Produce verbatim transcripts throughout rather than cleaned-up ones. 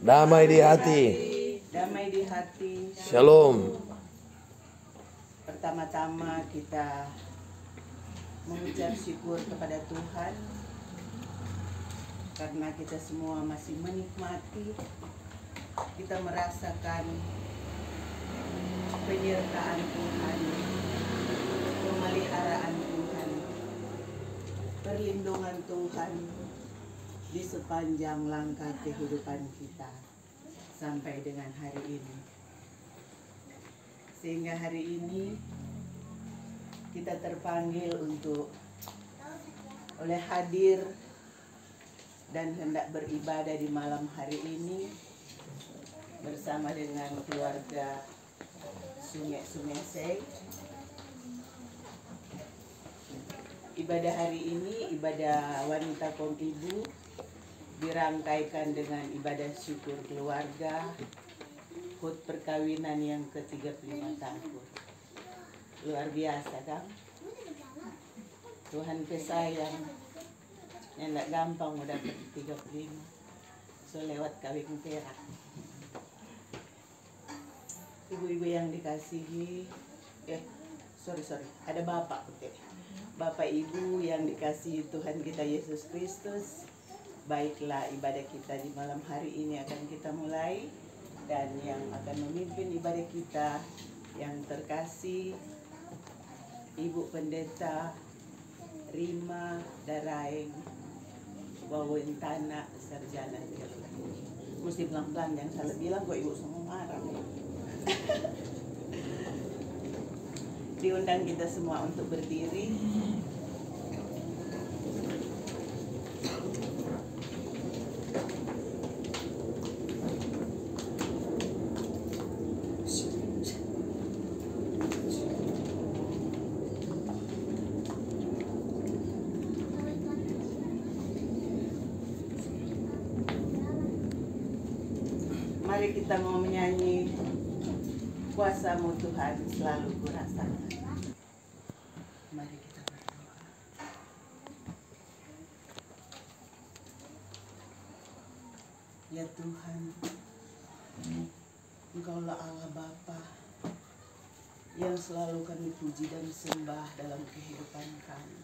damai di hati, damai di hati. shalom. Pertama-tama kita mengucap syukur kepada Tuhan karena kita semua masih menikmati, kita merasakan penyertaan Tuhan, pemeliharaan Tuhan, perlindungan Tuhan di sepanjang langkah kehidupan kita sampai dengan hari ini. Sehingga hari ini kita terpanggil untuk oleh hadir dan hendak beribadah di malam hari ini bersama dengan keluarga Sumeseng. Ibadah hari ini, ibadah wanita kaum ibu, dirangkaikan dengan ibadah syukur keluarga hut perkawinan yang ke tiga puluh lima tahun. Luar biasa kan? Tuhan kesayang, yang tidak gampang mau dapat tiga puluh lima, so lewat kawin perak. Ibu-ibu yang dikasihi, eh sorry sorry, ada bapak, okay. Bapak ibu yang dikasihi Tuhan kita Yesus Kristus. Baiklah, ibadah kita di malam hari ini akan kita mulai, dan yang akan memimpin ibadah kita yang terkasih Ibu Pendeta Rima Daraeng Wawentana Sarjana. Mesti pelan-pelan, jangan salah bilang kok ibu semua marah. Diundang kita semua untuk berdiri. Mari kita mau menyanyi Kuasa-Mu Tuhan selalu kurasakan. Mari kita berdoa. Ya Tuhan, Engkaulah Allah Bapa yang selalu kami puji dan sembah dalam kehidupan kami.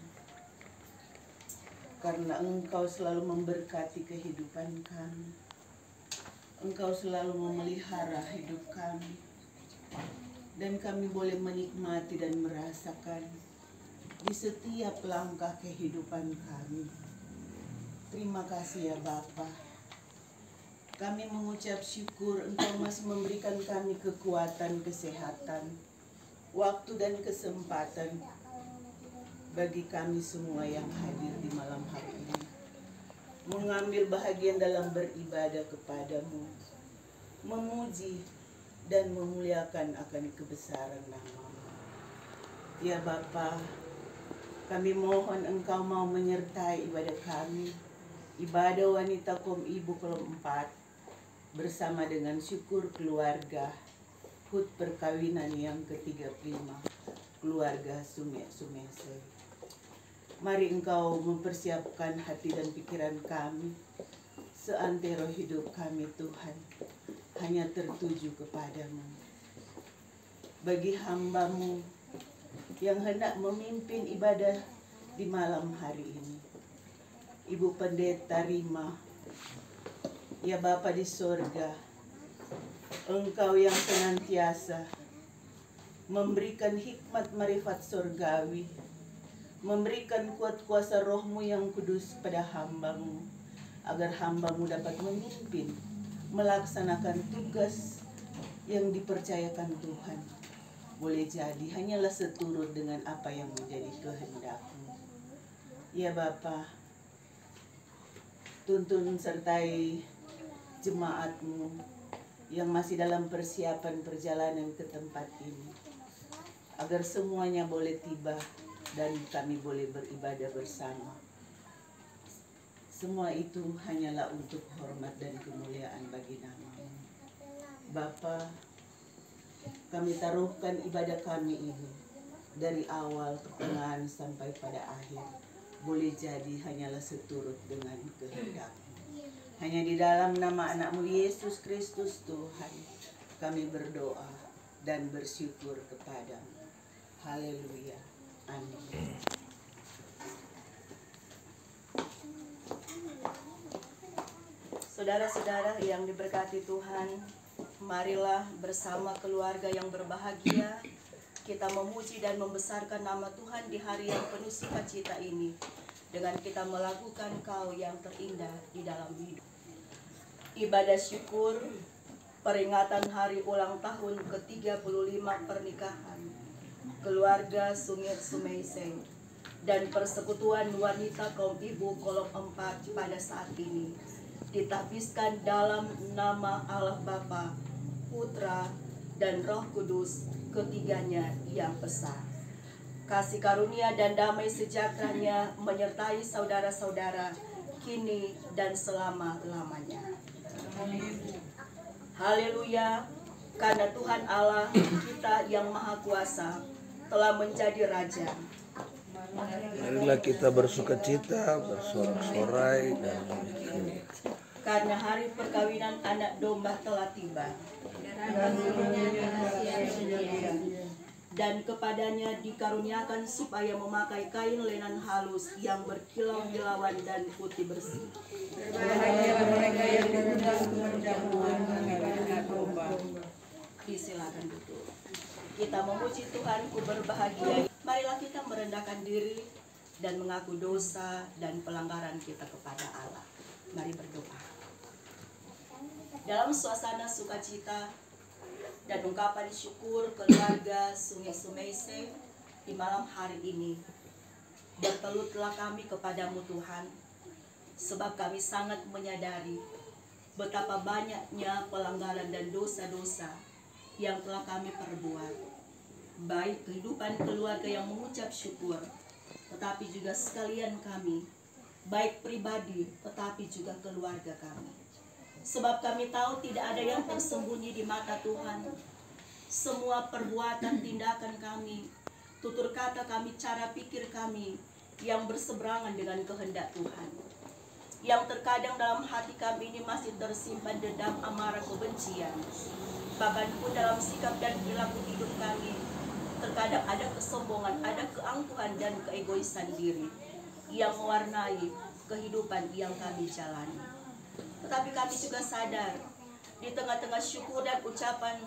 Karena Engkau selalu memberkati kehidupan kami. Engkau selalu memelihara hidup kami, dan kami boleh menikmati dan merasakan di setiap langkah kehidupan kami. Terima kasih ya Bapa. Kami mengucap syukur Engkau masih memberikan kami kekuatan, kesehatan, waktu dan kesempatan bagi kami semua yang hadir di malam hari ini, mengambil bahagian dalam beribadah kepadamu, memuji dan memuliakan akan kebesaran nama-Mu. Ya Bapa, kami mohon Engkau mau menyertai ibadah kami, ibadah wanita kaum ibu keempat, bersama dengan syukur keluarga, hut perkawinan yang ke tiga puluh lima, keluarga Sumeseng. Mari Engkau mempersiapkan hati dan pikiran kami, seantero hidup kami Tuhan hanya tertuju kepadamu. Bagi hamba-Mu yang hendak memimpin ibadah di malam hari ini, Ibu Pendeta Rima, ya Bapa di sorga, Engkau yang senantiasa memberikan hikmat marifat sorgawi, memberikan kuat kuasa roh-Mu yang kudus pada hamba-Mu, agar hamba-Mu dapat memimpin, melaksanakan tugas yang dipercayakan Tuhan. Boleh jadi hanyalah seturut dengan apa yang menjadi kehendak-Mu. Ya Bapa, tuntun sertai jemaat-Mu yang masih dalam persiapan perjalanan ke tempat ini, agar semuanya boleh tiba dan kami boleh beribadah bersama. Semua itu hanyalah untuk hormat dan kemuliaan bagi nama-Mu. Bapa, kami taruhkan ibadah kami ini dari awal pertengahan sampai pada akhir, boleh jadi hanyalah seturut dengan kehendak-Mu. Hanya di dalam nama anak-Mu Yesus Kristus Tuhan, kami berdoa dan bersyukur kepadamu. Haleluya. Amin. Saudara-saudara yang diberkati Tuhan, marilah bersama keluarga yang berbahagia kita memuji dan membesarkan nama Tuhan di hari yang penuh sukacita ini dengan kita melakukan Kau yang terindah di dalam hidup. Ibadah syukur peringatan hari ulang tahun ke tiga puluh lima pernikahan keluarga Sungit Sumeiseng dan persekutuan wanita kaum ibu kolom empat pada saat ini ditahbiskan dalam nama Allah Bapa, Putra, dan Roh Kudus, ketiganya yang besar. Kasih karunia dan damai sejahteranya menyertai saudara-saudara kini dan selama-lamanya. Haleluya, karena Tuhan Allah kita yang Maha Kuasa telah menjadi Raja. Marilah kita bersukacita, bersorak-sorai, dan karena hari perkawinan anak domba telah tiba. Dan kepadanya dikaruniakan supaya memakai kain lenan halus yang berkilau-kilauan dan putih bersih. Silakan duduk. Kita memuji Tuhan, ku berbahagia. Marilah kita merendahkan diri dan mengaku dosa dan pelanggaran kita kepada Allah. Mari berdoa. Dalam suasana sukacita dan ungkapan syukur keluarga Sungit Sumeiseng di malam hari ini, bertelutlah kami kepadamu Tuhan, sebab kami sangat menyadari betapa banyaknya pelanggaran dan dosa-dosa yang telah kami perbuat, baik kehidupan keluarga yang mengucap syukur, tetapi juga sekalian kami, baik pribadi tetapi juga keluarga kami. Sebab kami tahu tidak ada yang tersembunyi di mata Tuhan. Semua perbuatan, tindakan kami, tutur kata kami, cara pikir kami yang berseberangan dengan kehendak Tuhan. Yang terkadang dalam hati kami ini masih tersimpan dendam, amarah, kebencian. Bahkan pun dalam sikap dan perilaku hidup kami, terkadang ada kesombongan, ada keangkuhan dan keegoisan diri yang mewarnai kehidupan yang kami jalani. Tetapi kami juga sadar di tengah-tengah syukur dan ucapan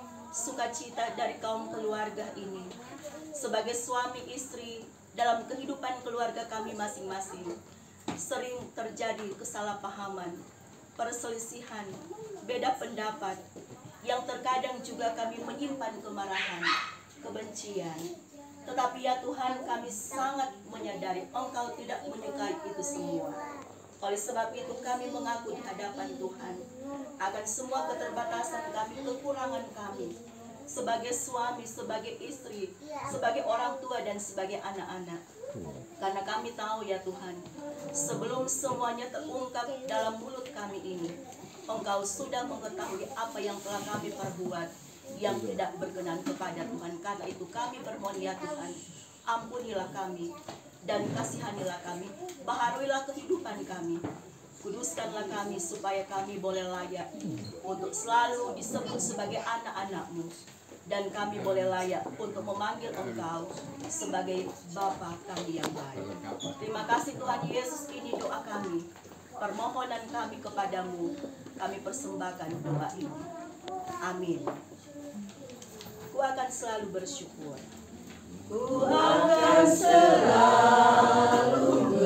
sukacita dari kaum keluarga ini, sebagai suami istri dalam kehidupan keluarga kami masing-masing, sering terjadi kesalahpahaman, perselisihan, beda pendapat, yang terkadang juga kami menyimpan kemarahan, kebencian. Tetapi ya Tuhan, kami sangat menyadari Engkau tidak menyukai itu semua. Oleh sebab itu kami mengaku di hadapan Tuhan akan semua keterbatasan kami, kekurangan kami sebagai suami, sebagai istri, sebagai orang tua dan sebagai anak-anak. Karena kami tahu ya Tuhan, sebelum semuanya terungkap dalam mulut kami ini, Engkau sudah mengetahui apa yang telah kami perbuat yang tidak berkenan kepada Tuhan. Karena itu kami bermohon ya Tuhan, ampunilah kami dan kasihanilah kami, baharuilah kehidupan kami, kuduskanlah kami supaya kami boleh layak untuk selalu disebut sebagai anak-anak-Mu, dan kami boleh layak untuk memanggil Engkau sebagai Bapa kami yang baik. Terima kasih Tuhan Yesus, ini doa kami, permohonan kami kepadamu, kami persembahkan doa ini. Amin. Ku akan selalu bersyukur. Ku akan selalu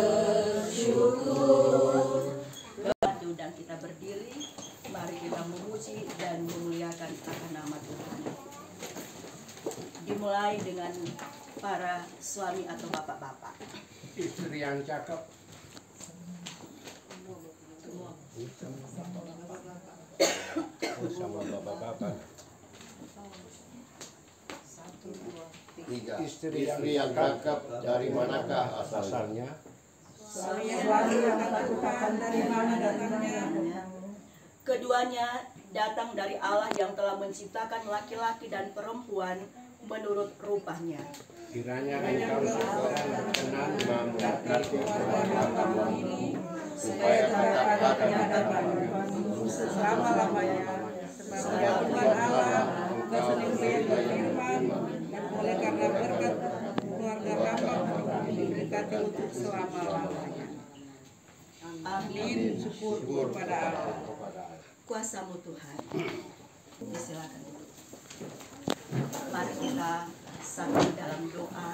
bersyukur. Dan kita berdiri, mari kita memuji dan memuliakan akan nama Tuhan. Dimulai dengan para suami atau bapak-bapak. Istri yang cakep. Sama bapak-bapak. Tiga. Istri yang Istri yang cakep dari manakah asalnya? Saya yang Tuhan dari mana datangnya? Keduanya datang dari Allah yang telah menciptakan laki-laki dan perempuan menurut rupanya. Kiranya engkau segera berkenan memberkati keluarga kami ini supaya tetap ada di hadapan-Mu selama-lamanya. Sebab ya Tuhan Allah, Engkau sering berfirman, dan oleh karena berkat keluarga kami diberkati untuk selama-lamanya. Amin. Syukur kepada Allah. Kuasa-Mu Tuhan. Silakan. Mari kita satu dalam doa.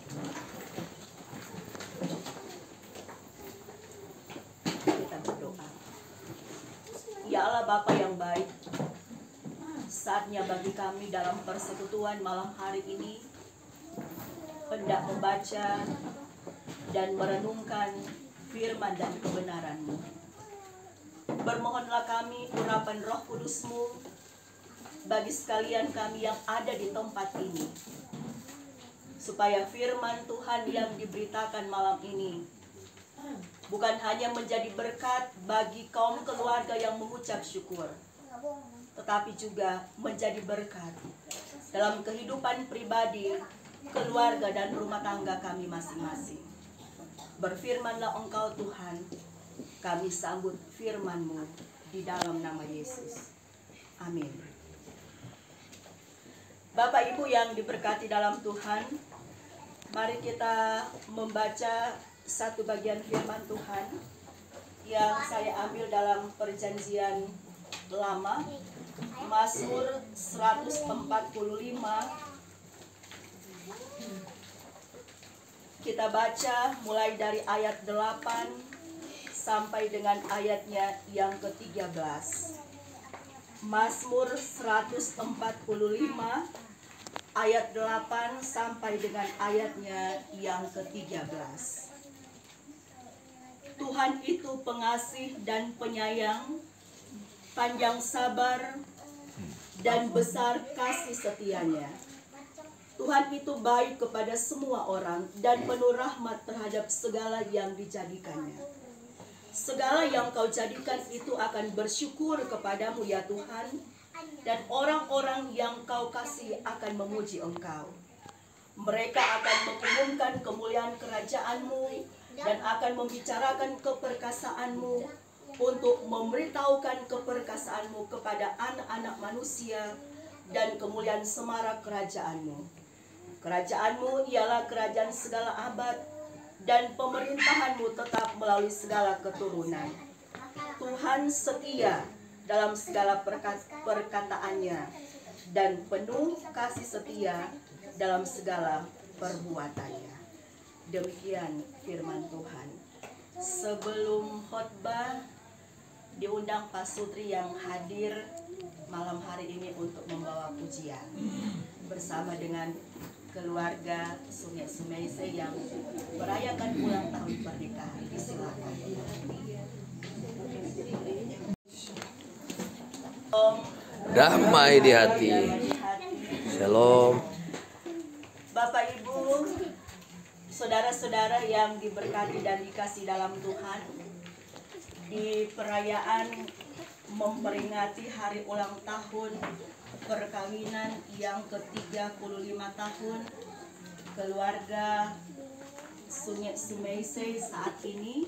Kita berdoa. Ya Allah Bapa yang baik, saatnya bagi kami dalam persekutuan malam hari ini hendak membaca dan merenungkan firman dan kebenaran-Mu. Bermohonlah kami urapan Roh Kudus-Mu bagi sekalian kami yang ada di tempat ini, supaya firman Tuhan yang diberitakan malam ini bukan hanya menjadi berkat bagi kaum keluarga yang mengucap syukur, tetapi juga menjadi berkat dalam kehidupan pribadi, keluarga, dan rumah tangga kami masing-masing. Berfirmanlah Engkau Tuhan, kami sambut firman-Mu di dalam nama Yesus. Amin. Bapak Ibu yang diberkati dalam Tuhan, mari kita membaca satu bagian firman Tuhan yang saya ambil dalam Perjanjian Lama, Mazmur seratus empat puluh lima. Kita baca mulai dari ayat delapan sampai dengan ayatnya yang ke tiga belas. Mazmur seratus empat puluh lima ayat delapan sampai dengan ayatnya yang ke tiga belas. Tuhan itu pengasih dan penyayang, panjang sabar dan besar kasih setianya. Tuhan itu baik kepada semua orang dan penuh rahmat terhadap segala yang dijadikannya. Segala yang Kau jadikan itu akan bersyukur kepadamu ya Tuhan, dan orang-orang yang Kau kasih akan memuji Engkau. Mereka akan mengumumkan kemuliaan kerajaan-Mu dan akan membicarakan keperkasaan-Mu untuk memberitahukan keperkasaan-Mu kepada anak-anak manusia dan kemuliaan semarak kerajaan-Mu. Kerajaan-Mu ialah kerajaan segala abad dan pemerintahan-Mu tetap melalui segala keturunan. Tuhan setia dalam segala perkataannya dan penuh kasih setia dalam segala perbuatannya. Demikian firman Tuhan. Sebelum khotbah, diundang Pak Sutri yang hadir malam hari ini untuk membawa pujian bersama dengan keluarga Sungai Sumeise yang merayakan ulang tahun pernikahan. Silakan. Damai di hati. Shalom. Bapak Ibu, saudara-saudara yang diberkati dan dikasih dalam Tuhan, di perayaan memperingati hari ulang tahun perkawinan yang ke tiga puluh lima tahun keluarga Sungai Sumeise saat ini,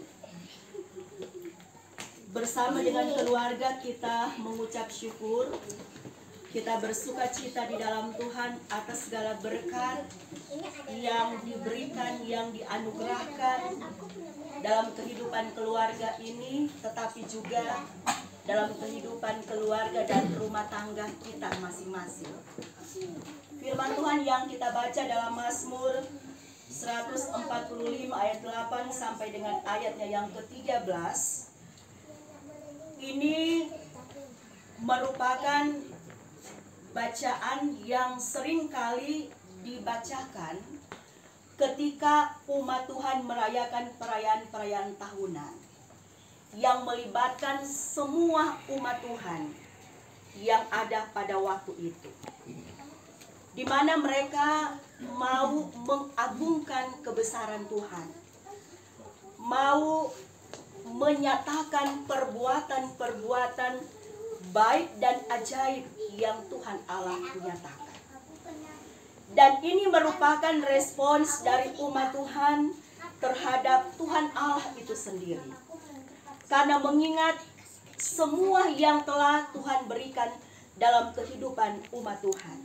bersama dengan keluarga kita mengucap syukur. Kita bersuka cita di dalam Tuhan atas segala berkat yang diberikan, yang dianugerahkan dalam kehidupan keluarga ini, tetapi juga dalam kehidupan keluarga dan rumah tangga kita masing-masing. Firman Tuhan yang kita baca dalam Mazmur seratus empat puluh lima ayat delapan sampai dengan ayatnya yang ke tiga belas. Ini merupakan bacaan yang sering kali dibacakan ketika umat Tuhan merayakan perayaan-perayaan tahunan yang melibatkan semua umat Tuhan yang ada pada waktu itu, di mana mereka mau mengagungkan kebesaran Tuhan, mau menyatakan perbuatan-perbuatan baik dan ajaib yang Tuhan Allah nyatakan. Dan ini merupakan respons dari umat Tuhan terhadap Tuhan Allah itu sendiri. karena mengingat semua yang telah Tuhan berikan dalam kehidupan umat Tuhan.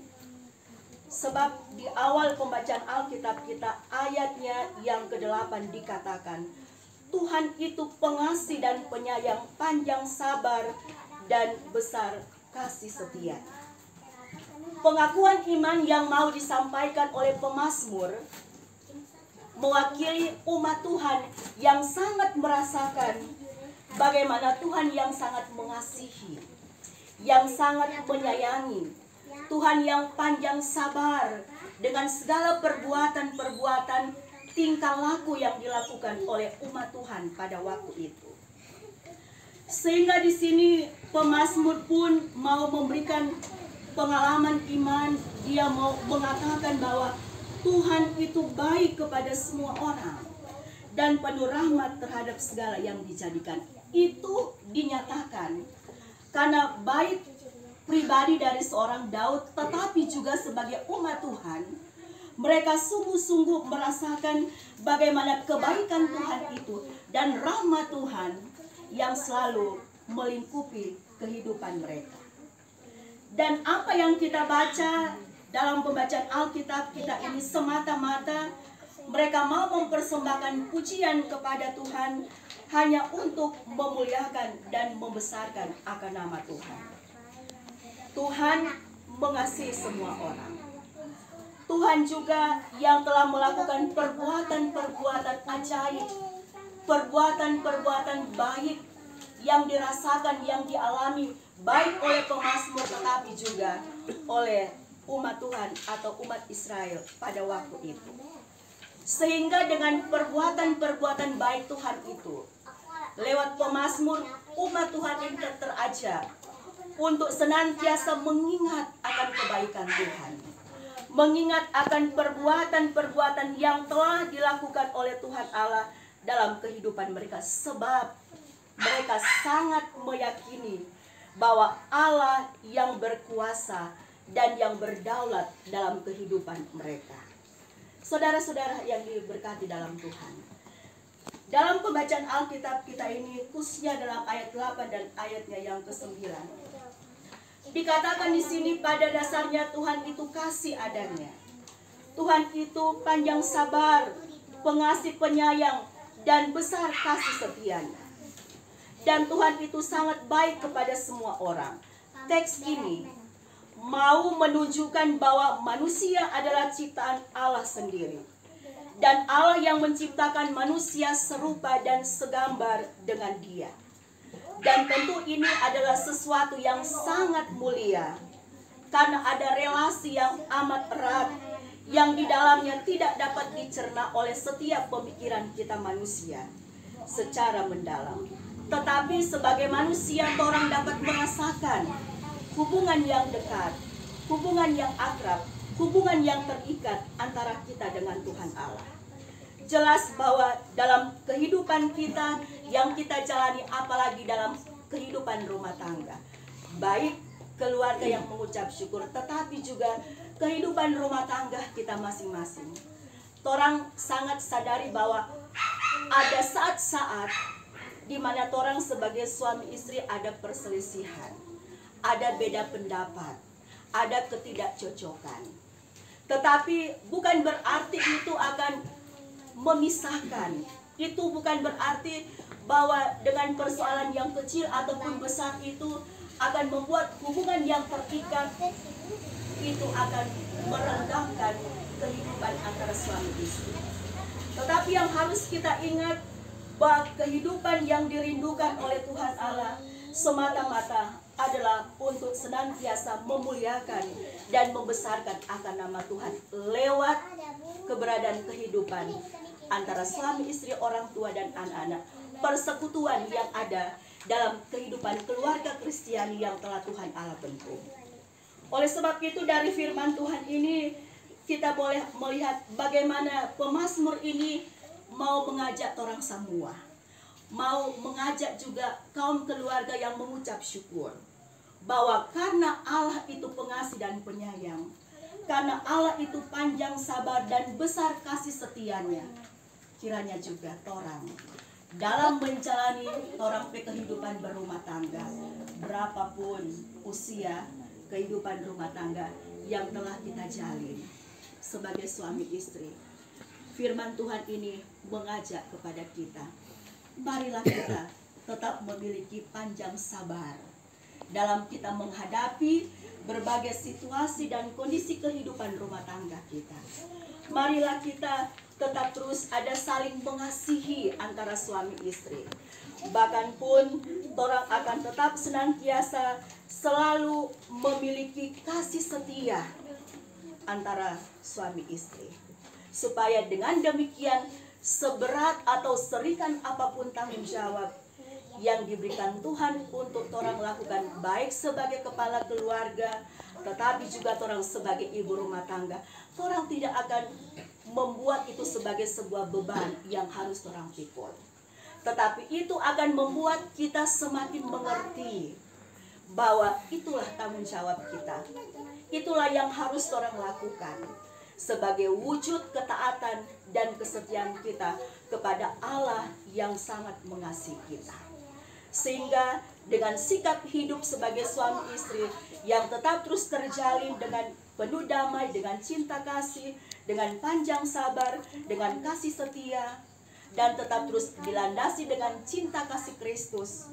Sebab di awal pembacaan Alkitab kita ayatnya yang kedelapan dikatakan, Tuhan itu pengasih dan penyayang, panjang sabar dan besar kasih setia. Pengakuan iman yang mau disampaikan oleh pemazmur mewakili umat Tuhan yang sangat merasakan bagaimana Tuhan yang sangat mengasihi, yang sangat menyayangi, Tuhan yang panjang sabar dengan segala perbuatan-perbuatan tingkah laku yang dilakukan oleh umat Tuhan pada waktu itu. Sehingga di sini pemazmur pun mau memberikan pengalaman iman, dia mau mengatakan bahwa Tuhan itu baik kepada semua orang dan penuh rahmat terhadap segala yang dijadikan. Itu dinyatakan karena baik pribadi dari seorang Daud, tetapi juga sebagai umat Tuhan, mereka sungguh-sungguh merasakan bagaimana kebaikan Tuhan itu dan rahmat Tuhan yang selalu melingkupi kehidupan mereka. Dan apa yang kita baca dalam pembacaan Alkitab kita ini semata-mata mereka mau mempersembahkan pujian kepada Tuhan hanya untuk memuliakan dan membesarkan akan nama Tuhan. Tuhan mengasihi semua orang. Tuhan juga yang telah melakukan perbuatan-perbuatan ajaib, perbuatan-perbuatan baik yang dirasakan, yang dialami baik oleh pemazmur tetapi juga oleh umat Tuhan atau umat Israel pada waktu itu. Sehingga dengan perbuatan-perbuatan baik Tuhan itu, lewat pemazmur umat Tuhan ini terajak untuk senantiasa mengingat akan kebaikan Tuhan, mengingat akan perbuatan-perbuatan yang telah dilakukan oleh Tuhan Allah dalam kehidupan mereka, sebab mereka sangat meyakini bahwa Allah yang berkuasa dan yang berdaulat dalam kehidupan mereka. Saudara-saudara yang diberkati dalam Tuhan, dalam pembacaan Alkitab kita ini, khususnya dalam ayat delapan dan ayatnya yang kesembilan, dikatakan di sini pada dasarnya Tuhan itu kasih adanya. Tuhan itu panjang sabar, pengasih penyayang, dan besar kasih setianya. Dan Tuhan itu sangat baik kepada semua orang. Teks ini mau menunjukkan bahwa manusia adalah ciptaan Allah sendiri. Dan Allah yang menciptakan manusia serupa dan segambar dengan Dia. Dan tentu ini adalah sesuatu yang sangat mulia, karena ada relasi yang amat erat yang di dalamnya tidak dapat dicerna oleh setiap pemikiran kita manusia secara mendalam. Tetapi sebagai manusia orang dapat merasakan hubungan yang dekat, hubungan yang akrab, hubungan yang terikat antara kita dengan Tuhan Allah. Jelas bahwa dalam kehidupan kita yang kita jalani, apalagi dalam kehidupan rumah tangga, baik keluarga yang mengucap syukur, tetapi juga kehidupan rumah tangga kita masing-masing. Torang sangat sadari bahwa ada saat-saat di mana torang sebagai suami istri ada perselisihan, ada beda pendapat, ada ketidakcocokan. Tetapi bukan berarti itu akan memisahkan. Itu bukan berarti bahwa dengan persoalan yang kecil ataupun besar itu akan membuat hubungan yang terikat itu akan merendahkan kehidupan antara suami istri. Tetapi yang harus kita ingat bahwa kehidupan yang dirindukan oleh Tuhan Allah semata-mata adalah untuk senantiasa memuliakan dan membesarkan akan nama Tuhan lewat keberadaan kehidupan antara suami istri, orang tua dan anak-anak, persekutuan yang ada dalam kehidupan keluarga Kristiani yang telah Tuhan Allah bentuk. Oleh sebab itu dari firman Tuhan ini kita boleh melihat bagaimana pemazmur ini mau mengajak orang semua, mau mengajak juga kaum keluarga yang mengucap syukur bahwa karena Allah itu pengasih dan penyayang, karena Allah itu panjang sabar dan besar kasih setianya, kiranya juga orang dalam menjalani orang pe kehidupan berumah tangga, berapapun usia kehidupan rumah tangga yang telah kita jalin sebagai suami istri. Firman Tuhan ini mengajak kepada kita, marilah kita tetap memiliki panjang sabar dalam kita menghadapi berbagai situasi dan kondisi kehidupan rumah tangga kita. Marilah kita tetap terus ada saling mengasihi antara suami istri. Bahkan pun orang akan tetap senantiasa selalu memiliki kasih setia antara suami istri. Supaya dengan demikian seberat atau seringan apapun tanggung jawab yang diberikan Tuhan untuk orang lakukan, baik sebagai kepala keluarga, tetapi juga orang sebagai ibu rumah tangga, orang tidak akan membuat itu sebagai sebuah beban yang harus orang pikul. Tetapi itu akan membuat kita semakin mengerti bahwa itulah tanggung jawab kita. Itulah yang harus orang lakukan sebagai wujud ketaatan dan kesetiaan kita kepada Allah yang sangat mengasihi kita. Sehingga dengan sikap hidup sebagai suami istri yang tetap terus terjalin dengan penuh damai, dengan cinta kasih, dengan panjang sabar, dengan kasih setia, dan tetap terus dilandasi dengan cinta kasih Kristus,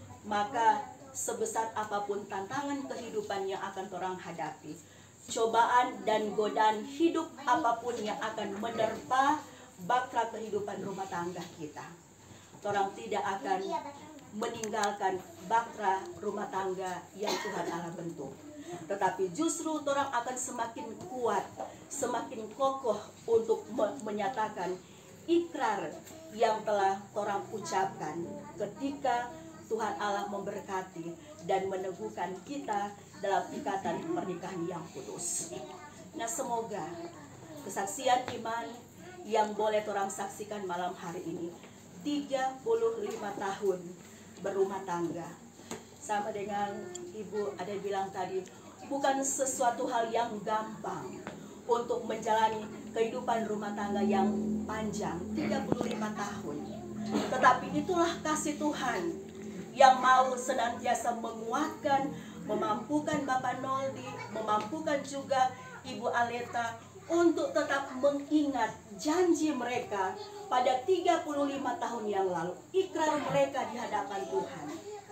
maka sebesar apapun tantangan kehidupan yang akan orang hadapi, cobaan dan godaan hidup apapun yang akan menerpa bahtera kehidupan rumah tangga kita, orang tidak akan meninggalkan bahtera rumah tangga yang Tuhan Allah bentuk. Tetapi justru orang akan semakin kuat, semakin kokoh untuk me menyatakan ikrar yang telah orang ucapkan ketika Tuhan Allah memberkati dan meneguhkan kita dalam ikatan pernikahan yang kudus. Nah, semoga kesaksian iman yang boleh orang saksikan malam hari ini, tiga puluh lima tahun berumah tangga, sama dengan Ibu ada bilang tadi, bukan sesuatu hal yang gampang untuk menjalani kehidupan rumah tangga yang panjang tiga puluh lima tahun. Tetapi itulah kasih Tuhan yang mau senantiasa menguatkan, memampukan Bapak Noldi, memampukan juga Ibu Aleta untuk tetap mengingat janji mereka pada tiga puluh lima tahun yang lalu, ikrar mereka di hadapan Tuhan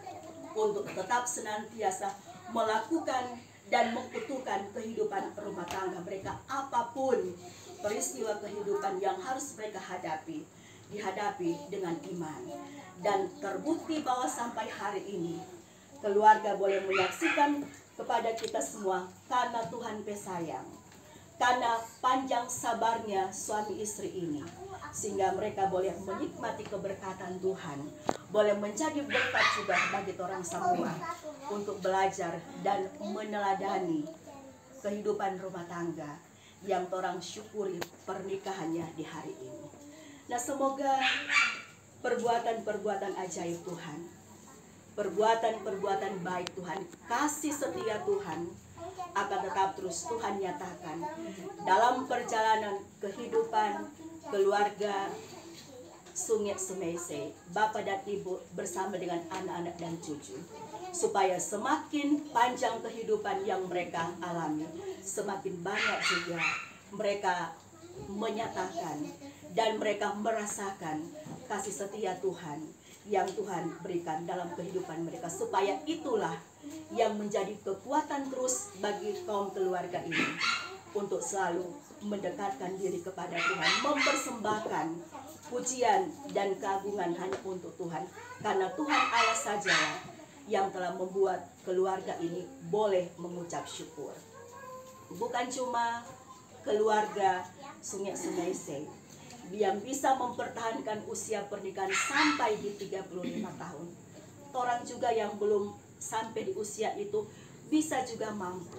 untuk tetap senantiasa melakukan dan mengutuhkan kehidupan rumah tangga mereka, apapun peristiwa kehidupan yang harus mereka hadapi, dihadapi dengan iman. Dan terbukti bahwa sampai hari ini keluarga boleh menyaksikan kepada kita semua karena Tuhan pesayang, karena panjang sabarnya suami istri ini, sehingga mereka boleh menikmati keberkatan Tuhan, boleh menjadi berkat juga bagi orang semua untuk belajar dan meneladani kehidupan rumah tangga yang orang syukuri pernikahannya di hari ini. Nah, semoga perbuatan-perbuatan ajaib Tuhan, perbuatan-perbuatan baik Tuhan, kasih setia Tuhan akan tetap terus Tuhan nyatakan dalam perjalanan kehidupan keluarga Sungit Sumese, Bapak dan Ibu bersama dengan anak-anak dan cucu, supaya semakin panjang kehidupan yang mereka alami, semakin banyak juga mereka menyatakan dan mereka merasakan kasih setia Tuhan yang Tuhan berikan dalam kehidupan mereka, supaya itulah yang menjadi kekuatan terus bagi kaum keluarga ini untuk selalu mendekatkan diri kepada Tuhan, mempersembahkan pujian dan keagungan hanya untuk Tuhan, karena Tuhan Allah saja yang telah membuat keluarga ini boleh mengucap syukur. Bukan cuma keluarga Sungit Sumese yang bisa mempertahankan usia pernikahan sampai di tiga puluh lima tahun. Orang juga yang belum sampai di usia itu bisa juga mampu,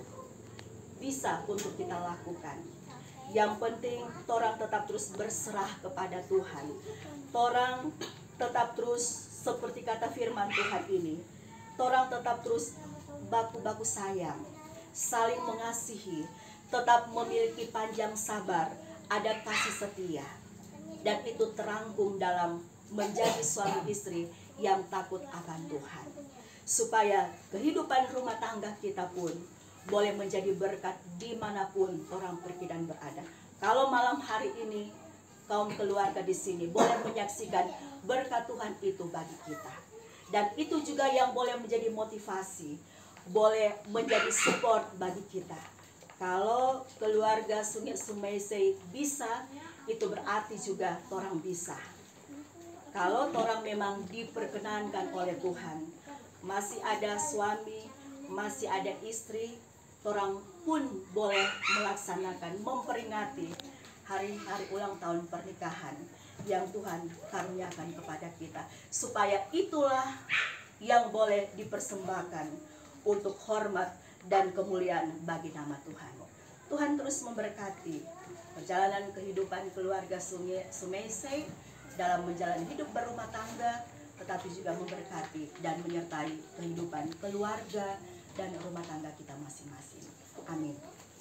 bisa untuk kita lakukan. Yang penting orang tetap terus berserah kepada Tuhan. Orang tetap terus seperti kata firman Tuhan ini, orang tetap terus baku-baku sayang, saling mengasihi, tetap memiliki panjang sabar, ada kasih setia. Dan itu terangkum dalam menjadi suami istri yang takut akan Tuhan. Supaya kehidupan rumah tangga kita pun boleh menjadi berkat dimanapun orang pergi dan berada. Kalau malam hari ini kaum keluarga di sini boleh menyaksikan berkat Tuhan itu bagi kita. Dan itu juga yang boleh menjadi motivasi, boleh menjadi support bagi kita. Kalau keluarga Sungai Sumaisei bisa, itu berarti juga orang bisa. Kalau orang memang diperkenankan oleh Tuhan, masih ada suami, masih ada istri, orang pun boleh melaksanakan, memperingati hari-hari ulang tahun pernikahan yang Tuhan karuniakan kepada kita. Supaya itulah yang boleh dipersembahkan untuk hormat dan kemuliaan bagi nama Tuhan. Tuhan terus memberkati perjalanan kehidupan keluarga Sumaisei dalam menjalani hidup berumah tangga, tetapi juga memberkati dan menyertai kehidupan keluarga dan rumah tangga kita masing-masing. Amin.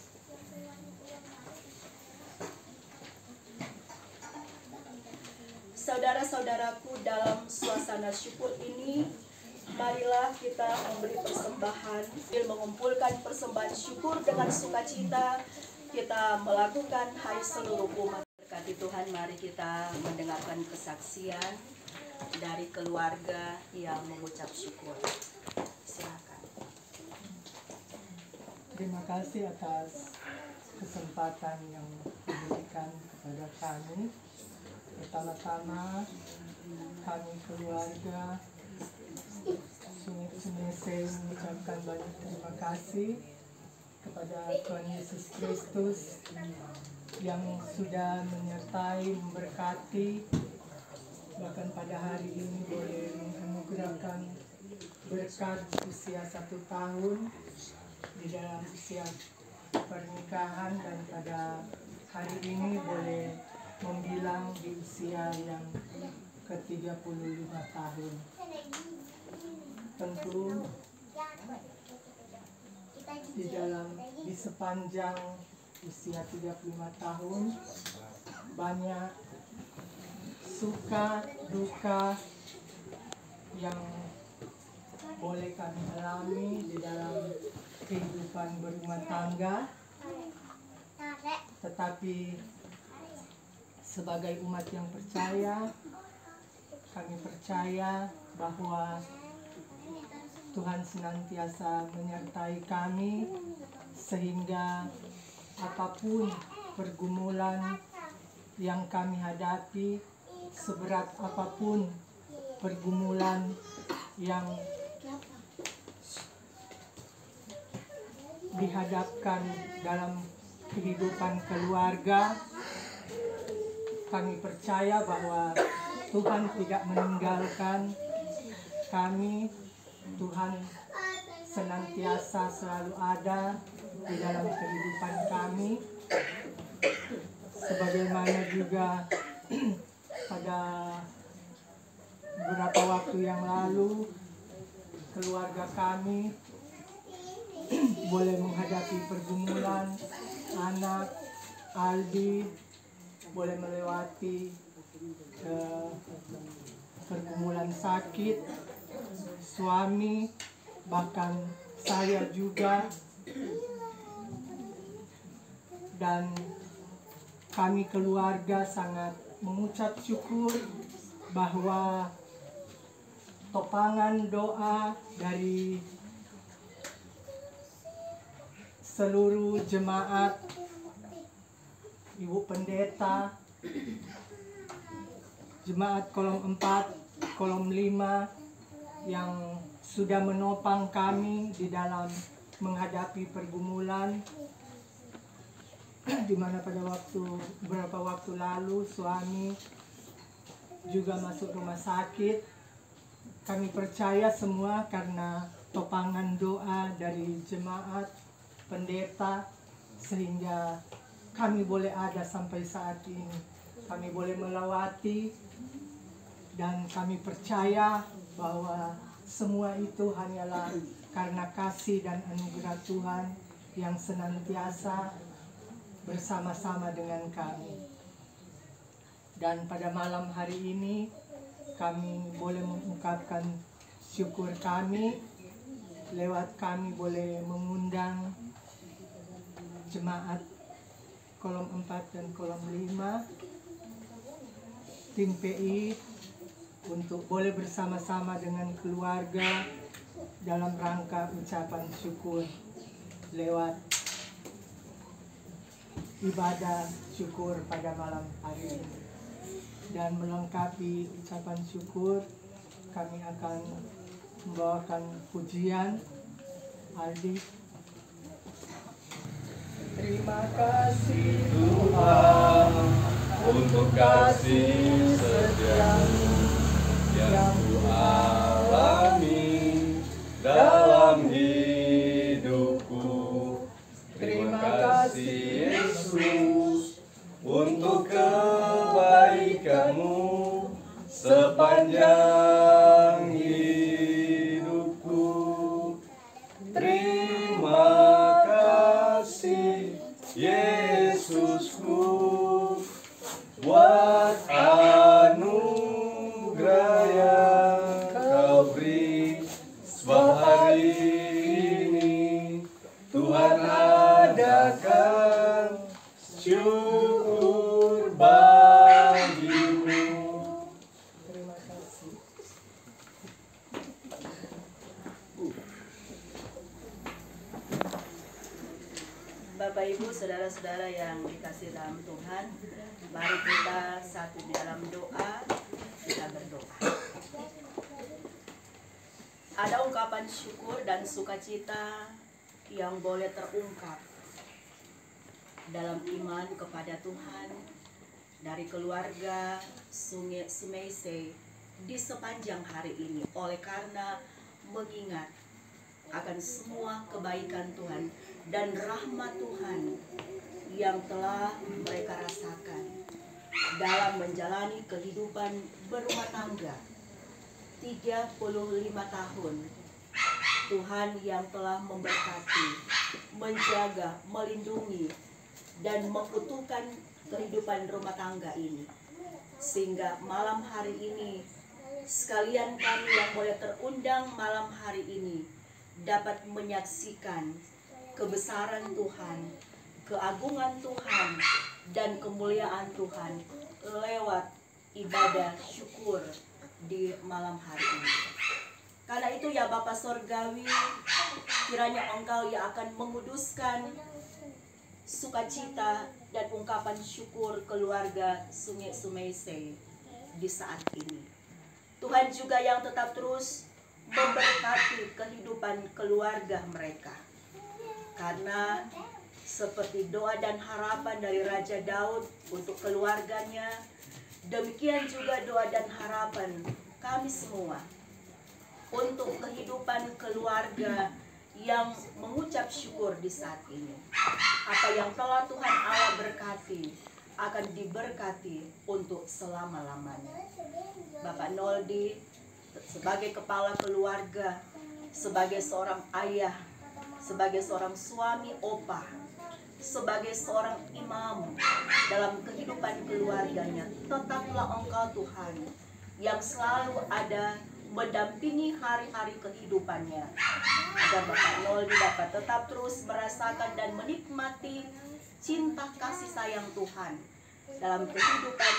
Saudara-saudaraku, dalam suasana syukur ini, marilah kita memberi persembahan, mengumpulkan persembahan syukur dengan sukacita. Kita melakukan hai seluruh umat. Berkati Tuhan, mari kita mendengarkan kesaksian dari keluarga yang mengucap syukur. Silakan. Terima kasih atas kesempatan yang diberikan kepada kami. Pertama-tama kami keluarga Sungai Sumaisei mengucapkan banyak terima kasih kepada Tuhan Yesus Kristus yang sudah menyertai, memberkati, bahkan pada hari ini boleh menganugerahkan berkat usia satu tahun di dalam usia pernikahan, dan pada hari ini boleh membilang di usia yang ke tiga puluh lima tahun. Tentu di dalam di sepanjang usia tiga puluh lima tahun banyak suka duka yang boleh kami alami di dalam kehidupan berumah tangga, tetapi sebagai umat yang percaya, kami percaya bahwa Tuhan senantiasa menyertai kami, sehingga apapun pergumulan yang kami hadapi, seberat apapun pergumulan yang dihadapkan dalam kehidupan keluarga, kami percaya bahwa Tuhan tidak meninggalkan kami. Tuhan senantiasa selalu ada di dalam kehidupan kami. Sebagaimana juga pada beberapa waktu yang lalu keluarga kami boleh menghadapi pergumulan, anak Aldi boleh melewati uh, pergumulan sakit, suami, bahkan saya juga, dan kami keluarga sangat mengucap syukur bahwa topangan doa dari seluruh jemaat, Ibu Pendeta, Jemaat Kolom empat, Kolom lima yang sudah menopang kami di dalam menghadapi pergumulan, di mana pada waktu beberapa waktu lalu suami juga masuk rumah sakit. Kami percaya semua karena topangan doa dari jemaat, pendeta, sehingga kami boleh ada sampai saat ini. Kami boleh melewati, dan kami percaya bahwa semua itu hanyalah karena kasih dan anugerah Tuhan yang senantiasa bersama-sama dengan kami. Dan pada malam hari ini kami boleh mengungkapkan syukur kami, lewat kami boleh mengundang jemaat kolom empat dan kolom lima, tim P I, untuk boleh bersama-sama dengan keluarga dalam rangka ucapan syukur lewat ibadah syukur pada malam hari ini. Dan melengkapi ucapan syukur, kami akan membawakan pujian. Aldi. Terima kasih Tuhan untuk kasih setiamu yang Ku alami dalam hidupku. Terima kasih Yesus untuk kebaikan-Mu sepanjang hidupku. Terima kasih Yesusku buat anugerah yang Kau beri. Sebab hari ini Tuhan adakan syukur bagimu. Terima kasih. Bapak Ibu, saudara-saudara yang dikasihi dalam Tuhan, mari kita satu di dalam doa, kita berdoa. Ada ungkapan syukur dan sukacita yang boleh terungkap dalam iman kepada Tuhan dari keluarga Sungai Sumeisei di sepanjang hari ini, oleh karena mengingat akan semua kebaikan Tuhan dan rahmat Tuhan yang telah mereka rasakan dalam menjalani kehidupan berumah tangga tiga puluh lima tahun. Tuhan yang telah memberkati, menjaga, melindungi, dan mengutuhkan kehidupan rumah tangga ini. Sehingga malam hari ini, sekalian kami yang boleh terundang malam hari ini dapat menyaksikan kebesaran Tuhan, keagungan Tuhan, dan kemuliaan Tuhan lewat ibadah syukur di malam hari ini. Karena itu ya Bapa Sorgawi, kiranya Engkau yang akan menguduskan sukacita dan ungkapan syukur keluarga Sungai Sumeisei di saat ini. Tuhan juga yang tetap terus memberkati kehidupan keluarga mereka. Karena seperti doa dan harapan dari Raja Daud untuk keluarganya, demikian juga doa dan harapan kami semua untuk kehidupan keluarga yang mengucap syukur di saat ini. Apa yang telah Tuhan Allah berkati akan diberkati untuk selama-lamanya. Bapak Noldi sebagai kepala keluarga, sebagai seorang ayah, sebagai seorang suami opah, sebagai seorang imam dalam kehidupan keluarganya, tetaplah Engkau Tuhan yang selalu ada mendampingi hari-hari kehidupannya, agar Bapak Noldi dapat tetap terus merasakan dan menikmati cinta kasih sayang Tuhan dalam kehidupan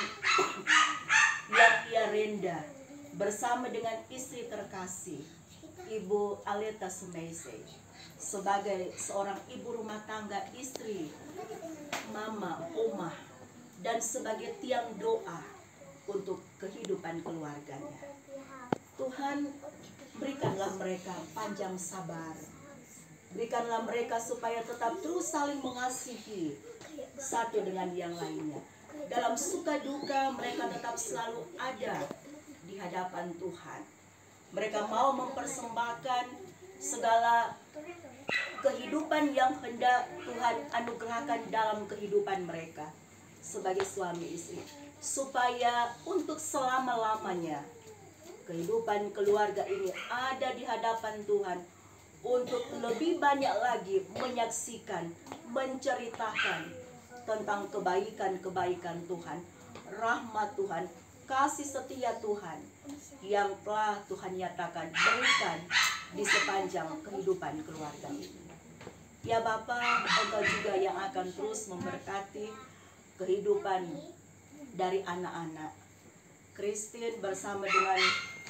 yang ia renda bersama dengan istri terkasih Ibu Aleta Sumeisei, sebagai seorang ibu rumah tangga, istri, mama, omah, dan sebagai tiang doa untuk kehidupan keluarganya. Tuhan, berikanlah mereka panjang sabar, berikanlah mereka supaya tetap terus saling mengasihi satu dengan yang lainnya. Dalam suka duka mereka tetap selalu ada di hadapan Tuhan. Mereka mau mempersembahkan segala kehidupan yang hendak Tuhan anugerahkan dalam kehidupan mereka sebagai suami istri, supaya untuk selama-lamanya kehidupan keluarga ini ada di hadapan Tuhan untuk lebih banyak lagi menyaksikan, menceritakan tentang kebaikan-kebaikan Tuhan, rahmat Tuhan, kasih setia Tuhan yang telah Tuhan nyatakan berikan di sepanjang kehidupan keluarga ini. Ya Bapa, Engkau juga yang akan terus memberkati kehidupan dari anak-anak Christine bersama dengan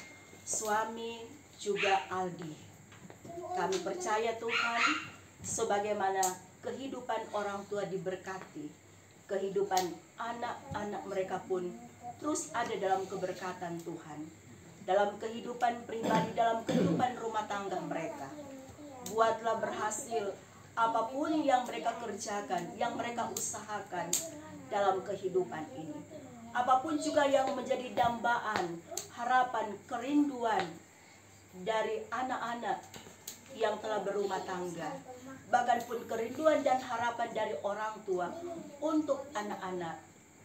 suami juga Aldi. Kami percaya Tuhan, sebagaimana kehidupan orang tua diberkati, kehidupan anak-anak mereka pun terus ada dalam keberkatan Tuhan, dalam kehidupan pribadi, dalam kehidupan rumah tangga mereka. Buatlah berhasil apapun yang mereka kerjakan, yang mereka usahakan dalam kehidupan ini. Apapun juga yang menjadi dambaan, harapan, kerinduan dari anak-anak yang telah berumah tangga, bahkan pun kerinduan dan harapan dari orang tua untuk anak-anak,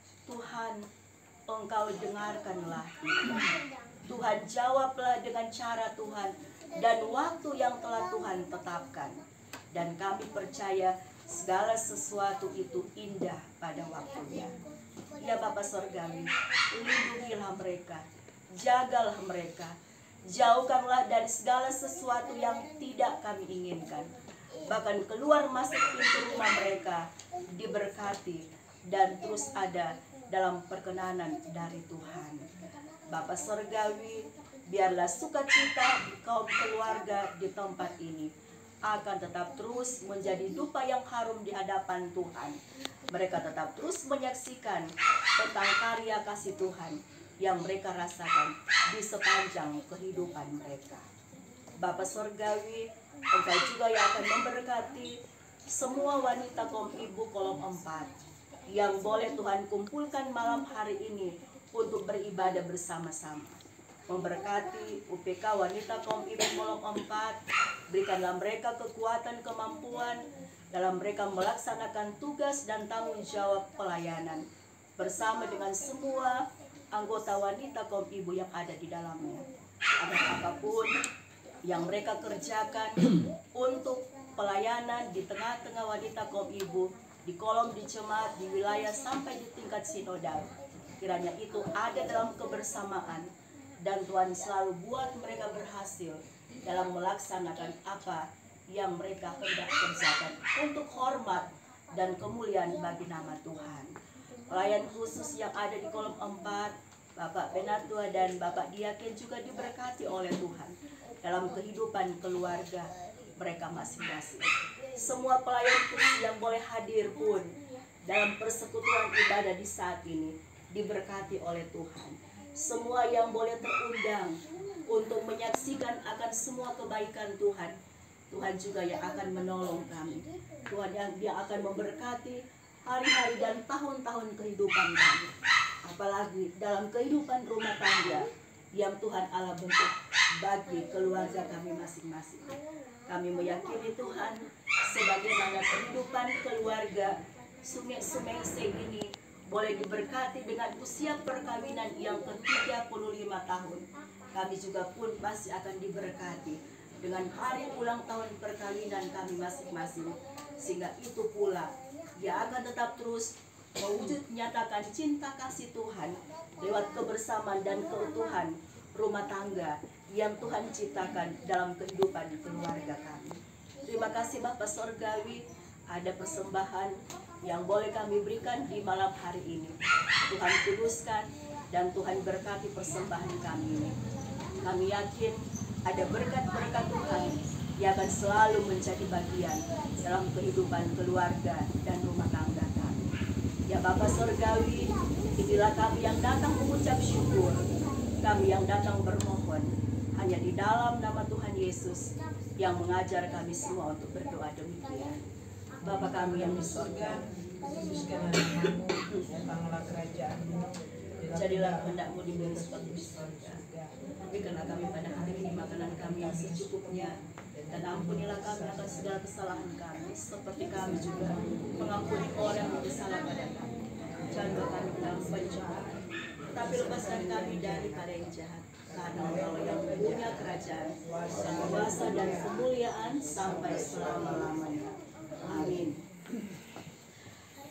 Tuhan, Engkau dengarkanlah itu. Tuhan, jawablah dengan cara Tuhan dan waktu yang telah Tuhan tetapkan. Dan kami percaya segala sesuatu itu indah pada waktunya. Ya Bapa Sorgawi, lindungilah mereka, jagalah mereka, jauhkanlah dari segala sesuatu yang tidak kami inginkan. Bahkan keluar masuk pintu rumah mereka diberkati dan terus ada dalam perkenanan dari Tuhan. Bapa Sorgawi, biarlah sukacita kaum keluarga di tempat ini akan tetap terus menjadi dupa yang harum di hadapan Tuhan. Mereka tetap terus menyaksikan tentang karya kasih Tuhan yang mereka rasakan di sepanjang kehidupan mereka. Bapa Sorgawi, Engkau juga yang akan memberkati semua wanita kaum ibu kolom empat yang boleh Tuhan kumpulkan malam hari ini untuk beribadah bersama-sama. Memberkati U P K Wanita Kaum Ibu Kolom empat, berikanlah mereka kekuatan, kemampuan dalam mereka melaksanakan tugas dan tanggung jawab pelayanan bersama dengan semua anggota wanita kaum ibu yang ada di dalamnya. Agar apapun yang mereka kerjakan untuk pelayanan di tengah-tengah wanita kaum ibu, di kolom, di jemaat, di wilayah sampai di tingkat sinodal, kiranya itu ada dalam kebersamaan. Dan Tuhan selalu buat mereka berhasil dalam melaksanakan apa yang mereka hendak kerjakan untuk hormat dan kemuliaan bagi nama Tuhan. Pelayan khusus yang ada di kolom empat, Bapak Penatua dan Bapak Diaken juga diberkati oleh Tuhan dalam kehidupan keluarga mereka masing-masing. Semua pelayan khusus yang boleh hadir pun dalam persekutuan ibadah di saat ini diberkati oleh Tuhan. Semua yang boleh terundang untuk menyaksikan akan semua kebaikan Tuhan, Tuhan juga yang akan menolong kami. Tuhan yang dia akan memberkati hari-hari dan tahun-tahun kehidupan kami. Apalagi dalam kehidupan rumah tangga yang Tuhan Allah bentuk bagi keluarga kami masing-masing. Kami meyakini Tuhan, sebagaimana kehidupan keluarga Sumengseng ini boleh diberkati dengan usia perkawinan yang ke tiga puluh lima tahun. Kami juga pun masih akan diberkati dengan hari ulang tahun perkawinan kami masing-masing. Sehingga itu pula dia akan tetap terus mewujud nyatakan cinta kasih Tuhan lewat kebersamaan dan keutuhan rumah tangga yang Tuhan ciptakan dalam kehidupan keluarga kami. Terima kasih Bapak Sorgawi, ada persembahan yang boleh kami berikan di malam hari ini. Tuhan kuduskan dan Tuhan berkati persembahan kami ini. Kami yakin ada berkat-berkat Tuhan yang akan selalu menjadi bagian dalam kehidupan keluarga dan rumah tangga kami. Ya Bapa Sorgawi, inilah kami yang datang mengucap syukur, kami yang datang bermohon hanya di dalam nama Tuhan Yesus yang mengajar kami semua untuk berdoa demikian. Bapa kami yang di sorga, kuduskanlah namamu, datanglah kerajaanmu, jadilah kehendak-Mu di bumi seperti di sorga. Berikanlah kami pada hari ini makanan kami yang secukupnya, dan ampunilah kami atas segala kesalahan kami, seperti kami juga mengampuni orang yang bersalah pada kami. Jangan bawa kami ke dalam pencobaan, tetapi lepaskan kami daripada yang jahat. Karena Engkau yang punya kerajaan, dan kuasa dan kemuliaan sampai selama-lamanya. Amin.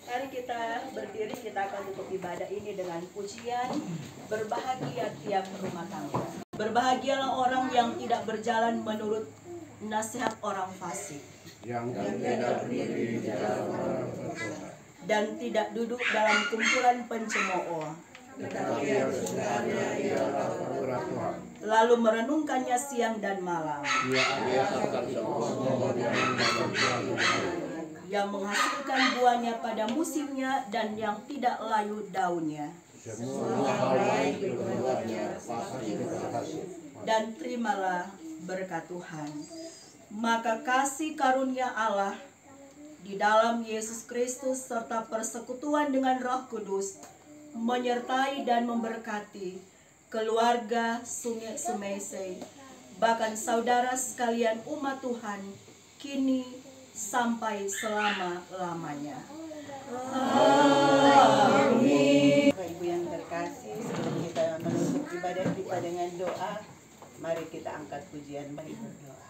Mari kita berdiri, kita akan tutup ibadah ini dengan pujian. Berbahagia tiap rumah tangga. Berbahagialah orang yang tidak berjalan menurut nasihat orang fasik, Yang tidak berdiri di dalam orang berdoa, dan tidak duduk dalam kumpulan pencemooh, tetapi yang sebenarnya ialah peraturan Tuhan. lalu merenungkannya siang dan malam, Ia akan semua pohon yang mendapat buah bersama. yang menghasilkan buahnya pada musimnya dan yang tidak layu daunnya. Semua hal yang diperbuatnya pasti berhasil. Dan terimalah berkat Tuhan. Maka kasih karunia Allah di dalam Yesus Kristus serta persekutuan dengan Roh Kudus menyertai dan memberkati keluarga Sungai Sumese, bahkan saudara sekalian umat Tuhan, kini sampai selama-lamanya. Amin. Bapak Ibu yang terkasih, sebelum kita menutup ibadah kita dengan doa, mari kita angkat pujian, mari berdoa.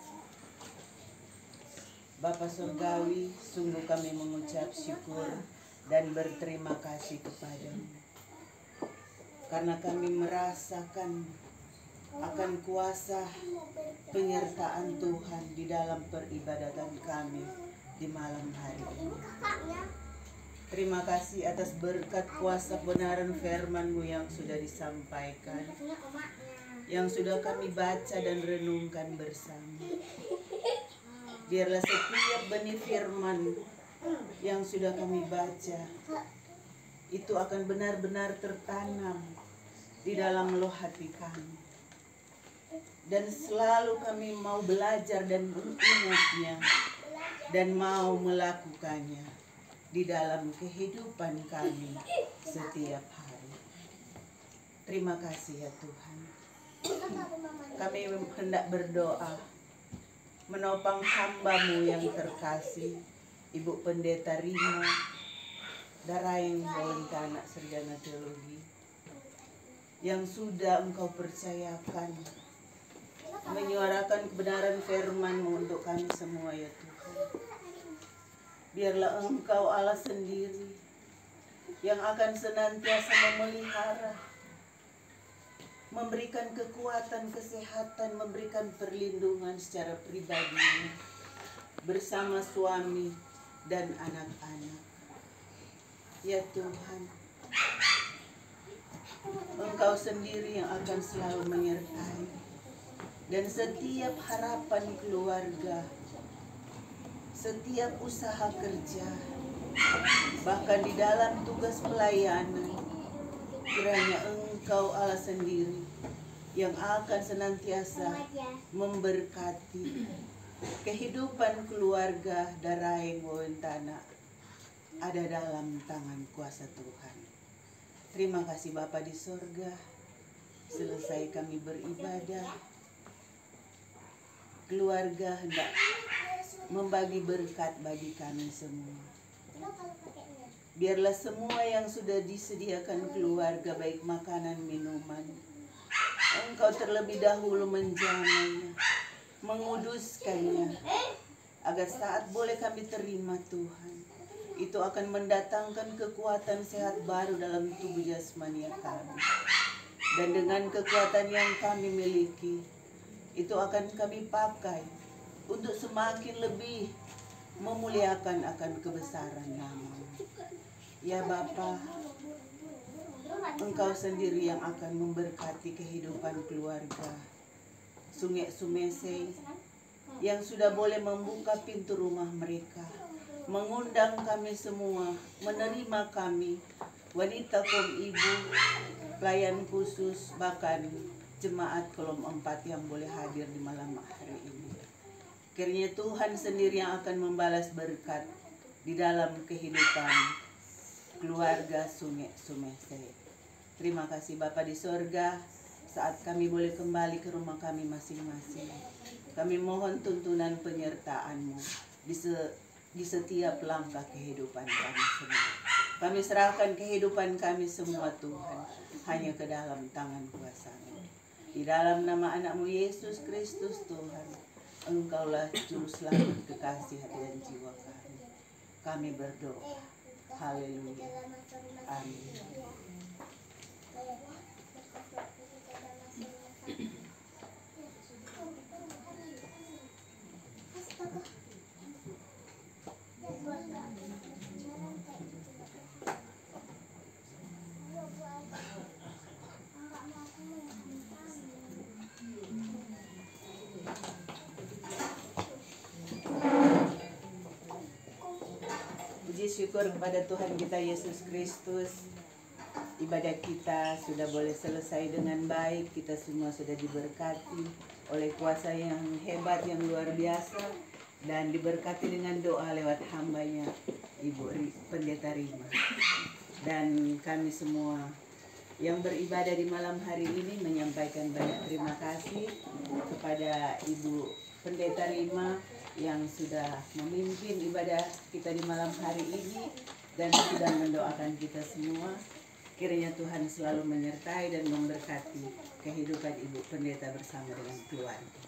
Bapa Surgawi, sungguh kami mengucap syukur dan berterima kasih kepadamu, karena kami merasakan akan kuasa penyertaan Tuhan di dalam peribadatan kami di malam hari ini. Terima kasih atas berkat kuasa kebenaran firman-Mu yang sudah disampaikan, yang sudah kami baca dan renungkan bersama. Biarlah setiap benih firman yang sudah kami baca itu akan benar-benar tertanam di dalam loh hati kami, dan selalu kami mau belajar dan mengingatnya dan mau melakukannya di dalam kehidupan kami setiap hari. Terima kasih ya Tuhan. Kami hendak berdoa menopang hamba-Mu yang terkasih, Ibu Pendeta Rima Daraeng Bawentana Sarjana Teologi, yang sudah Engkau percayakan menyuarakan kebenaran firman-Mu untuk kami semua ya Tuhan. Biarlah Engkau Allah sendiri yang akan senantiasa memelihara, memberikan kekuatan, kesehatan, memberikan perlindungan secara pribadi bersama suami dan anak-anak. Ya Tuhan, Engkau sendiri yang akan selalu menyertai, dan setiap harapan keluarga, setiap usaha kerja, bahkan di dalam tugas pelayanan, kiranya Engkau Allah sendiri yang akan senantiasa memberkati kehidupan keluarga Daraeng Bawentana ada dalam tangan kuasa Tuhan. Terima kasih Bapa di sorga. Selesai kami beribadah, keluarga hendak membagi berkat bagi kami semua. Biarlah semua yang sudah disediakan keluarga, baik makanan, minuman, Engkau terlebih dahulu menjamahnya, menguduskannya, agar saat boleh kami terima Tuhan, itu akan mendatangkan kekuatan sehat baru dalam tubuh jasmani kami. Dan dengan kekuatan yang kami miliki, itu akan kami pakai untuk semakin lebih memuliakan akan kebesaran nama-Mu. Ya Bapa, Engkau sendiri yang akan memberkati kehidupan keluarga Sungai Sumese yang sudah boleh membuka pintu rumah mereka, mengundang kami semua, menerima kami, wanita kaum ibu, pelayan khusus, bahkan jemaat kolom empat yang boleh hadir di malam hari ini. Kiranya Tuhan sendiri yang akan membalas berkat di dalam kehidupan keluarga Sungai Sumese. Terima kasih Bapa di sorga, saat kami boleh kembali ke rumah kami masing-masing. Kami mohon tuntunan penyertaan-Mu di, se di setiap langkah kehidupan kami semua. Kami serahkan kehidupan kami semua Tuhan hanya ke dalam tangan kuasa-Mu. Di dalam nama anak-Mu Yesus Kristus Tuhan, Engkaulah juru selamat kekasih hati dan jiwa kami. Kami berdoa. Haleluya. Amin. Puji syukur kepada Tuhan kita Yesus Kristus. Ibadah kita sudah boleh selesai dengan baik. Kita semua sudah diberkati oleh kuasa yang hebat, yang luar biasa, dan diberkati dengan doa lewat hambanya Ibu Pendeta Rima. Dan kami semua yang beribadah di malam hari ini menyampaikan banyak terima kasih kepada Ibu Pendeta Rima yang sudah memimpin ibadah kita di malam hari ini dan sudah mendoakan kita semua. Kiranya Tuhan selalu menyertai dan memberkati kehidupan Ibu Pendeta bersama dengan keluarga.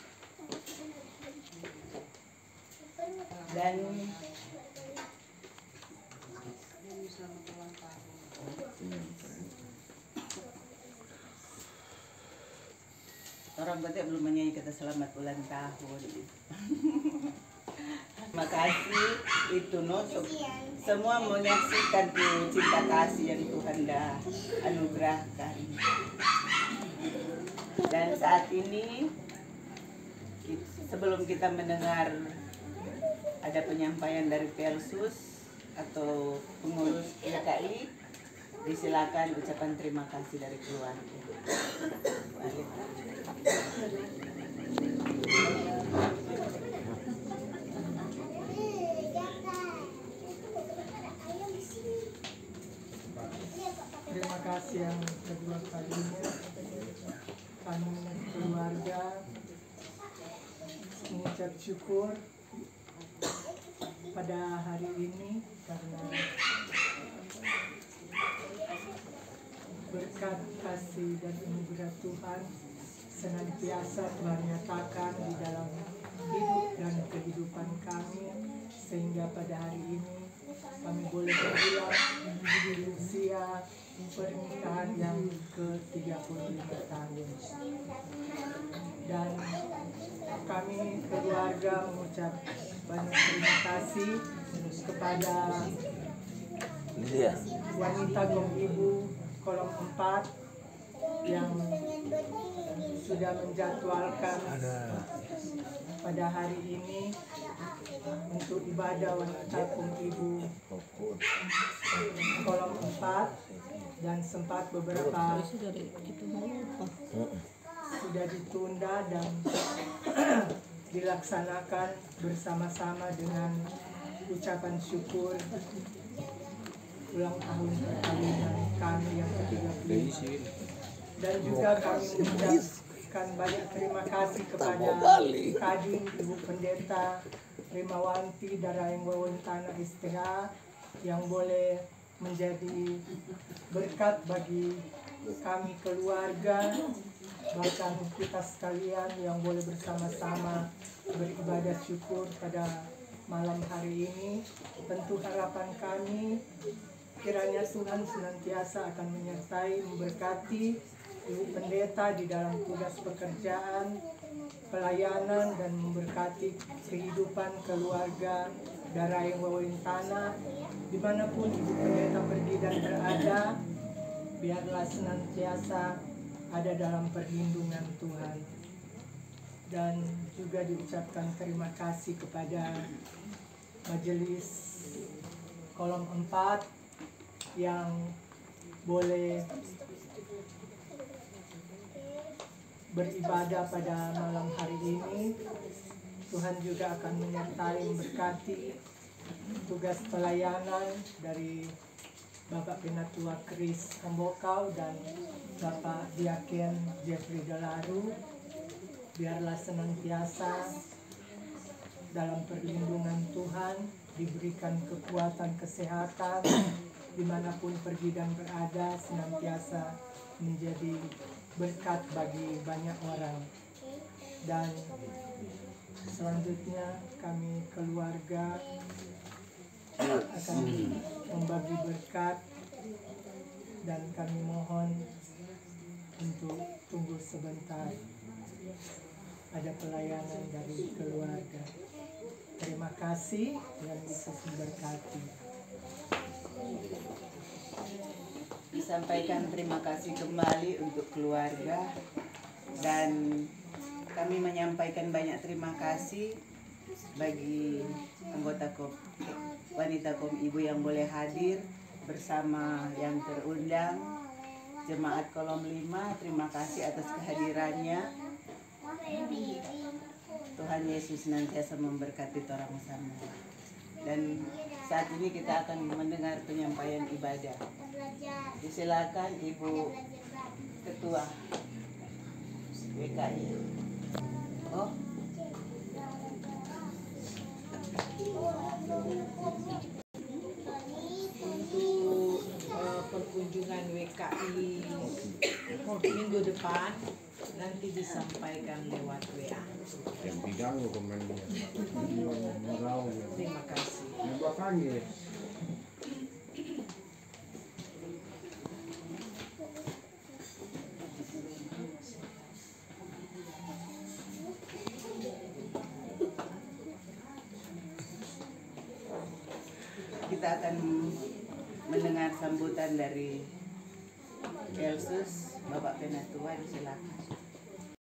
Dan orang Batak belum menyanyi kata selamat ulang tahun. Terima kasih itu no, semua menyaksikan tuh cinta kasih yang Tuhan dah anugerahkan. Dan saat ini sebelum kita mendengar ada penyampaian dari Pelsus atau pengurus P K I, disilakan ucapan terima kasih dari keluarga. Terima kasih yang kedua kalinya kami keluarga mengucap syukur pada hari ini karena berkat kasih dan anugerah Tuhan senantiasa Tuhan nyatakan di dalam hidup dan kehidupan kami, sehingga pada hari ini kami boleh berjuang di usia pernikahan yang ke tiga puluh lima tahun. Dan kami keluarga mengucap banyak terima kasih kepada wanita Gom Ibu kolom empat yang sudah menjadwalkan pada hari ini untuk ibadah wanita Gom Ibu kolom empat, dan sempat beberapa sudah ditunda dan dilaksanakan bersama-sama dengan ucapan syukur ulang tahun perkawinan kami yang ke tiga puluh lima. Dan juga kami mengucapkan banyak terima kasih kepada Kadin Ibu Pendeta Rimawanti Daraeng Wawon Tanah S T H yang boleh menjadi berkat bagi kami keluarga, bahkan kita sekalian yang boleh bersama-sama beribadah syukur pada malam hari ini. Tentu harapan kami kiranya Tuhan senantiasa akan menyertai, memberkati Ibu Pendeta di dalam tugas pekerjaan, pelayanan, dan memberkati kehidupan keluarga Daraeng Wawon Tanah. Dimanapun Ibu Pendeta pergi dan berada, biarlah senantiasa ada dalam perlindungan Tuhan. Dan juga diucapkan terima kasih kepada majelis kolom empat yang boleh beribadah pada malam hari ini. Tuhan juga akan menyertai, memberkati tugas pelayanan dari Bapak Penatua Kris Kembokau dan Bapak Diaken Jeffrey Delaru. Biarlah senantiasa dalam perlindungan Tuhan, diberikan kekuatan kesehatan, dimanapun pergi dan berada, senantiasa menjadi berkat bagi banyak orang. Dan selanjutnya kami keluarga akan membagi berkat, dan kami mohon untuk tunggu sebentar. Ada pelayanan dari keluarga. Terima kasih, Tuhan Yesus memberkati. Disampaikan terima kasih kembali untuk keluarga, dan kami menyampaikan banyak terima kasih bagi anggota kom, wanita kom ibu yang boleh hadir bersama yang terundang. Jemaat Kolom lima, terima kasih atas kehadirannya. Tuhan Yesus senantiasa memberkati orang semua. Dan saat ini kita akan mendengar penyampaian ibadah. Disilakan Ibu Ketua W K I. Oh. Untuk uh, perkunjungan W K I minggu depan nanti disampaikan lewat W A. Yang bidang komennya. Terima kasih. Makanya. Kita akan mendengar sambutan dari Elsus, Bapak Penatua, silakan.